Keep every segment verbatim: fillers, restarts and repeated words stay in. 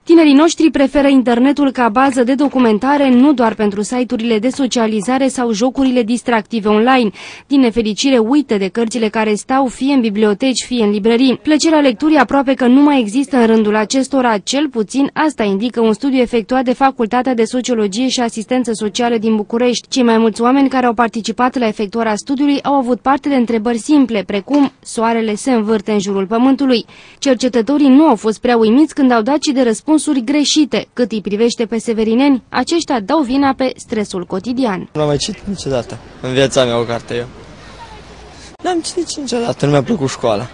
Tinerii noștri preferă internetul ca bază de documentare, nu doar pentru site-urile de socializare sau jocurile distractive online. Din nefericire, uită de cărțile care stau fie în biblioteci, fie în librării. Plăcerea lecturii aproape că nu mai există în rândul acestora, cel puțin asta indică un studiu efectuat de Facultatea de Sociologie și Asistență Socială din București. Cei mai mulți oameni care au participat la efectuarea studiului au avut parte de întrebări simple, precum soarele se învârte în jurul pământului. Cercetătorii nu au fost prea uimiți când au dat și de răspunsuri greșite. Cât îi privește pe severineni, aceștia dau vina pe stresul cotidian. Nu am mai citit niciodată în viața mea o carte eu. N-am citit niciodată, nu mi-a plăcut școala.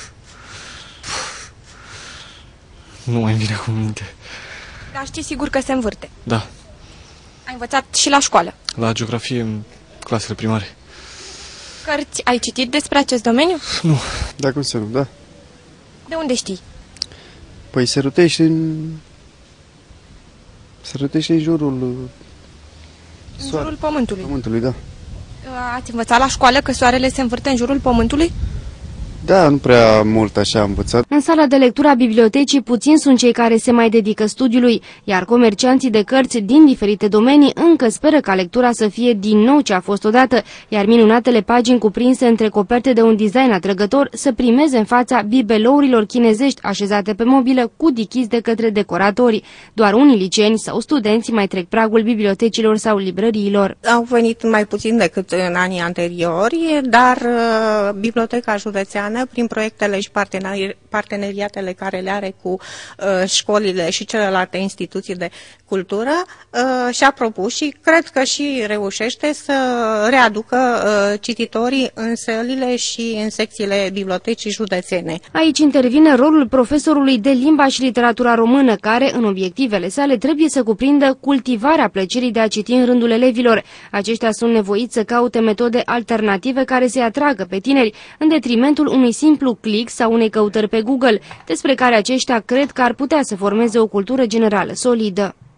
Nu mai vine cu minte. Dar știi sigur că se învârte? Da. Ai învățat și la școală? La geografie, în clasele primare. Cărți ai citit despre acest domeniu? Nu. Da, cum să nu, da. De unde știi? Păi se rotește în... Se rotește în jurul... În jurul pământului. Pământului, da. Ați învățat la școală că soarele se învârte în jurul pământului? Da, nu prea mult așa am învățat. În sala de lectură a bibliotecii puțin sunt cei care se mai dedică studiului, iar comercianții de cărți din diferite domenii încă speră ca lectura să fie din nou ce a fost odată, iar minunatele pagini cuprinse între coperte de un design atrăgător să primeze în fața bibelourilor chinezești așezate pe mobilă cu dichizi de către decoratori. Doar unii liceeni sau studenți mai trec pragul bibliotecilor sau librăriilor. Au venit mai puțin decât în anii anteriori, dar uh, Biblioteca Județeană, prin proiectele și parteneri parteneriatele care le are cu uh, școlile și celelalte instituții de cultură, uh, și-a propus și cred că și reușește să readucă uh, cititorii în sălile și în secțiile bibliotecii județene. Aici intervine rolul profesorului de limba și literatura română, care, în obiectivele sale, trebuie să cuprindă cultivarea plăcerii de a citi în rândul elevilor. Aceștia sunt nevoiți să caute metode alternative care să-i atragă pe tineri, în detrimentul unui simplu click sau unei căutări pe Google, despre care aceștia cred că ar putea să formeze o cultură generală solidă.